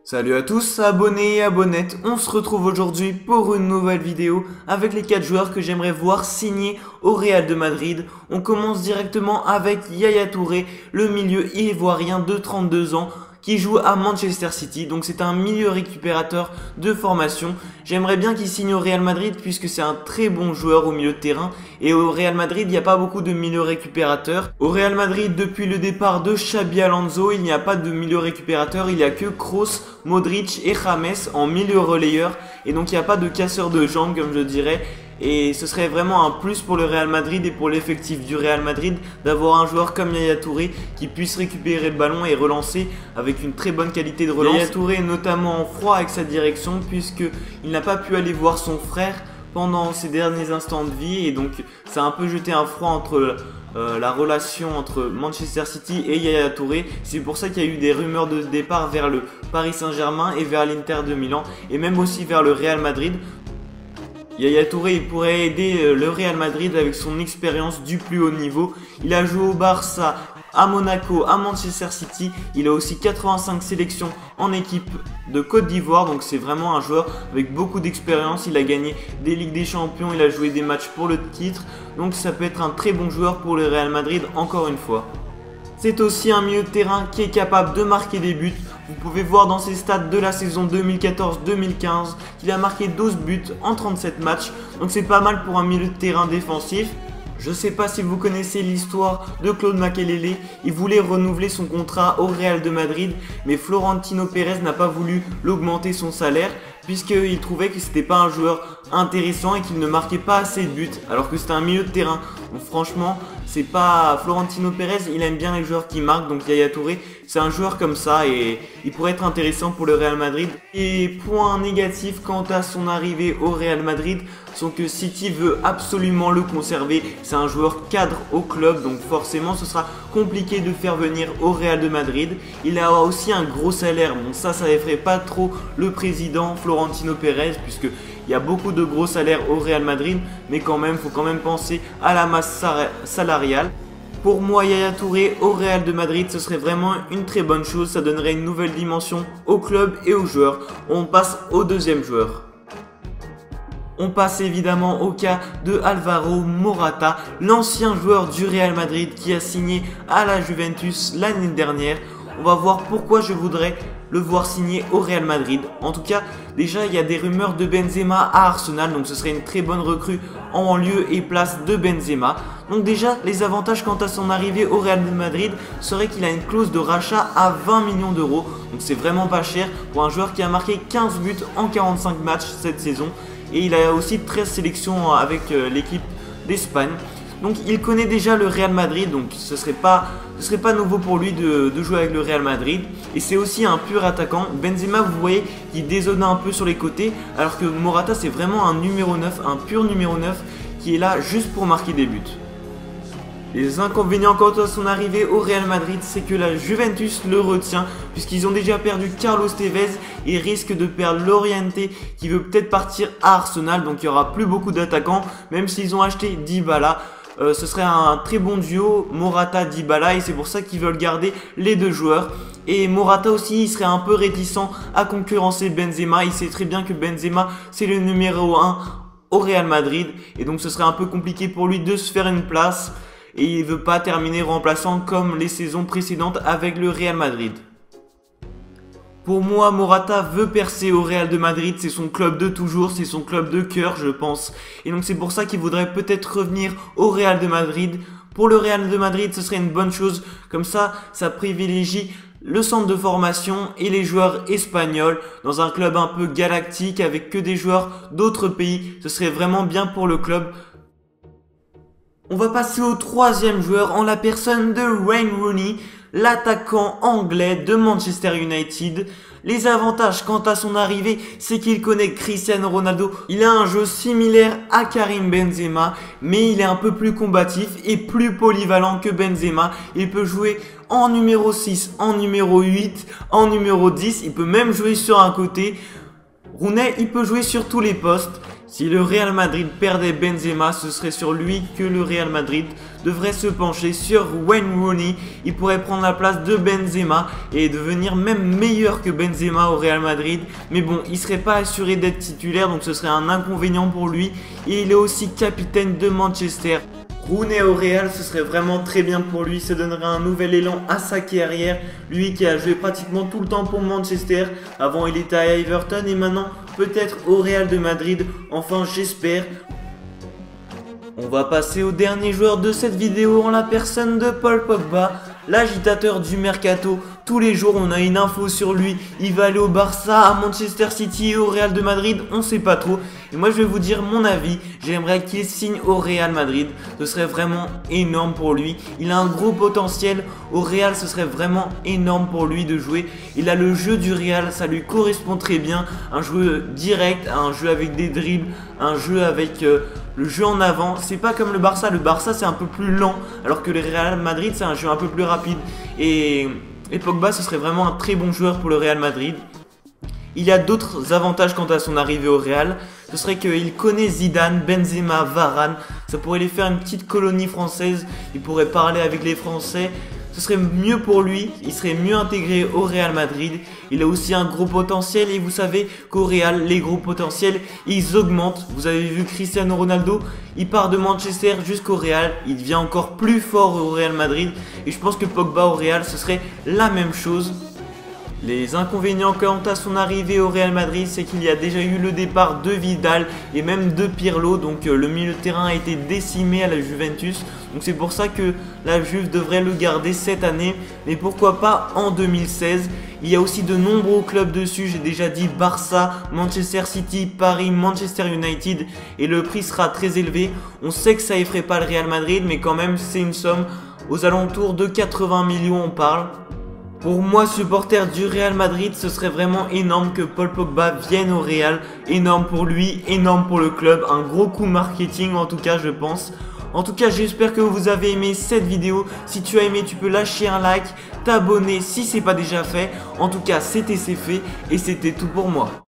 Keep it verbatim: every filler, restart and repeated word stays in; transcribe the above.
Salut à tous, abonnés et abonnettes, on se retrouve aujourd'hui pour une nouvelle vidéo avec les quatre joueurs que j'aimerais voir signer au Real de Madrid. On commence directement avec Yaya Touré, le milieu ivoirien de trente-deux ans qui joue à Manchester City, donc c'est un milieu récupérateur de formation. J'aimerais bien qu'il signe au Real Madrid puisque c'est un très bon joueur au milieu de terrain, et au Real Madrid il n'y a pas beaucoup de milieux récupérateurs. Au Real Madrid, depuis le départ de Xabi Alonso, il n'y a pas de milieu récupérateur, il n'y a que Kroos, Modric et James en milieu relayeur, et donc il n'y a pas de casseur de jambes comme je dirais. Et ce serait vraiment un plus pour le Real Madrid et pour l'effectif du Real Madrid d'avoir un joueur comme Yaya Touré qui puisse récupérer le ballon et relancer avec une très bonne qualité de relance. Yaya Touré est notamment en froid avec sa direction puisqu'il n'a pas pu aller voir son frère pendant ses derniers instants de vie, et donc ça a un peu jeté un froid entre euh, la relation entre Manchester City et Yaya Touré. C'est pour ça qu'il y a eu des rumeurs de départ vers le Paris Saint-Germain et vers l'Inter de Milan et même aussi vers le Real Madrid. Yaya Touré il pourrait aider le Real Madrid avec son expérience du plus haut niveau. Il a joué au Barça, à Monaco, à Manchester City. Il a aussi quatre-vingt-cinq sélections en équipe de Côte d'Ivoire. Donc c'est vraiment un joueur avec beaucoup d'expérience. Il a gagné des Ligues des Champions, il a joué des matchs pour le titre. Donc ça peut être un très bon joueur pour le Real Madrid encore une fois. C'est aussi un milieu de terrain qui est capable de marquer des buts. Vous pouvez voir dans ses stats de la saison deux mille quatorze deux mille quinze qu'il a marqué douze buts en trente-sept matchs. Donc c'est pas mal pour un milieu de terrain défensif. Je ne sais pas si vous connaissez l'histoire de Claude Makelele. Il voulait renouveler son contrat au Real de Madrid, mais Florentino Pérez n'a pas voulu l'augmenter son salaire puisqu'il trouvait que c'était pas un joueur intéressant et qu'il ne marquait pas assez de buts alors que c'était un milieu de terrain. Donc franchement, c'est pas Florentino Pérez, il aime bien les joueurs qui marquent, donc Yaya Touré c'est un joueur comme ça et il pourrait être intéressant pour le Real Madrid. Et point négatif quant à son arrivée au Real Madrid sont que City veut absolument le conserver. C'est un joueur cadre au club, donc forcément ce sera compliqué de faire venir au Real de Madrid. Il a aussi un gros salaire, bon ça ça effraie pas trop le président Florentino Pérez puisque il y a beaucoup de gros salaires au Real Madrid, mais quand même, il faut quand même penser à la masse salariale. Pour moi, Yaya Touré au Real de Madrid, ce serait vraiment une très bonne chose. Ça donnerait une nouvelle dimension au club et aux joueurs. On passe au deuxième joueur. On passe évidemment au cas de Alvaro Morata, l'ancien joueur du Real Madrid qui a signé à la Juventus l'année dernière. On va voir pourquoi je voudrais le voir signer au Real Madrid. En tout cas, déjà il y a des rumeurs de Benzema à Arsenal, donc ce serait une très bonne recrue en lieu et place de Benzema. Donc déjà, les avantages quant à son arrivée au Real de Madrid serait qu'il a une clause de rachat à vingt millions d'euros. Donc c'est vraiment pas cher pour un joueur qui a marqué quinze buts en quarante-cinq matchs cette saison. Et il a aussi treize sélections avec l'équipe d'Espagne. Donc il connaît déjà le Real Madrid, donc ce serait pas, ce serait pas nouveau pour lui de, de jouer avec le Real Madrid. Et c'est aussi un pur attaquant. Benzema, vous voyez, il dézone un peu sur les côtés, alors que Morata c'est vraiment un numéro neuf, un pur numéro neuf qui est là juste pour marquer des buts. Les inconvénients quant à son arrivée au Real Madrid, c'est que la Juventus le retient puisqu'ils ont déjà perdu Carlos Tevez et risquent de perdre Llorente qui veut peut-être partir à Arsenal, donc il n'y aura plus beaucoup d'attaquants même s'ils ont acheté Dybala. Euh, ce serait un très bon duo Morata-Dybala et c'est pour ça qu'ils veulent garder les deux joueurs. Et Morata aussi il serait un peu réticent à concurrencer Benzema. Il sait très bien que Benzema c'est le numéro un au Real Madrid et donc ce serait un peu compliqué pour lui de se faire une place. Et il ne veut pas terminer remplaçant comme les saisons précédentes avec le Real Madrid. Pour moi, Morata veut percer au Real de Madrid, c'est son club de toujours, c'est son club de cœur je pense. Et donc c'est pour ça qu'il voudrait peut-être revenir au Real de Madrid. Pour le Real de Madrid, ce serait une bonne chose, comme ça, ça privilégie le centre de formation et les joueurs espagnols dans un club un peu galactique avec que des joueurs d'autres pays. Ce serait vraiment bien pour le club. On va passer au troisième joueur en la personne de Wayne Rooney, l'attaquant anglais de Manchester United. Les avantages quant à son arrivée, c'est qu'il connaît Cristiano Ronaldo. Il a un jeu similaire à Karim Benzema, mais il est un peu plus combatif et plus polyvalent que Benzema. Il peut jouer en numéro six, en numéro huit, en numéro dix. Il peut même jouer sur un côté. Rooney, il peut jouer sur tous les postes. Si le Real Madrid perdait Benzema, ce serait sur lui que le Real Madrid devrait se pencher, sur Wayne Rooney. Il pourrait prendre la place de Benzema et devenir même meilleur que Benzema au Real Madrid. Mais bon, il ne serait pas assuré d'être titulaire, donc ce serait un inconvénient pour lui. Et il est aussi capitaine de Manchester. Rooney au Real, ce serait vraiment très bien pour lui, ça donnerait un nouvel élan à sa carrière. Lui qui a joué pratiquement tout le temps pour Manchester, avant il était à Everton et maintenant peut-être au Real de Madrid, enfin j'espère. On va passer au dernier joueur de cette vidéo en la personne de Paul Pogba, l'agitateur du mercato. Tous les jours on a une info sur lui, il va aller au Barça, à Manchester City et au Real de Madrid, on sait pas trop. Et moi je vais vous dire mon avis, j'aimerais qu'il signe au Real Madrid, ce serait vraiment énorme pour lui. Il a un gros potentiel, au Real ce serait vraiment énorme pour lui de jouer. Il a le jeu du Real, ça lui correspond très bien, un jeu direct, un jeu avec des dribbles, un jeu avec euh, le jeu en avant. C'est pas comme le Barça, le Barça c'est un peu plus lent, alors que le Real Madrid c'est un jeu un peu plus rapide. Et... Et Pogba, ce serait vraiment un très bon joueur pour le Real Madrid. Il y a d'autres avantages quant à son arrivée au Real. Ce serait qu'il connaît Zidane, Benzema, Varane. Ça pourrait lui faire une petite colonie française. Il pourrait parler avec les Français. Ce serait mieux pour lui, il serait mieux intégré au Real Madrid. Il a aussi un gros potentiel et vous savez qu'au Real, les gros potentiels, ils augmentent. Vous avez vu Cristiano Ronaldo, il part de Manchester jusqu'au Real. Il devient encore plus fort au Real Madrid. Et je pense que Pogba au Real, ce serait la même chose. Les inconvénients quant à son arrivée au Real Madrid, c'est qu'il y a déjà eu le départ de Vidal et même de Pirlo, donc euh, le milieu de terrain a été décimé à la Juventus. Donc c'est pour ça que la Juve devrait le garder cette année, mais pourquoi pas en deux mille seize. Il y a aussi de nombreux clubs dessus, j'ai déjà dit Barça, Manchester City, Paris, Manchester United, et le prix sera très élevé. On sait que ça effraie pas le Real Madrid, mais quand même c'est une somme aux alentours de quatre-vingts millions on parle. Pour moi, supporter du Real Madrid, ce serait vraiment énorme que Paul Pogba vienne au Real. Énorme pour lui, énorme pour le club. Un gros coup marketing en tout cas, je pense. En tout cas, j'espère que vous avez aimé cette vidéo. Si tu as aimé, tu peux lâcher un like, t'abonner si c'est pas déjà fait. En tout cas, c'était c'est fait et c'était tout pour moi.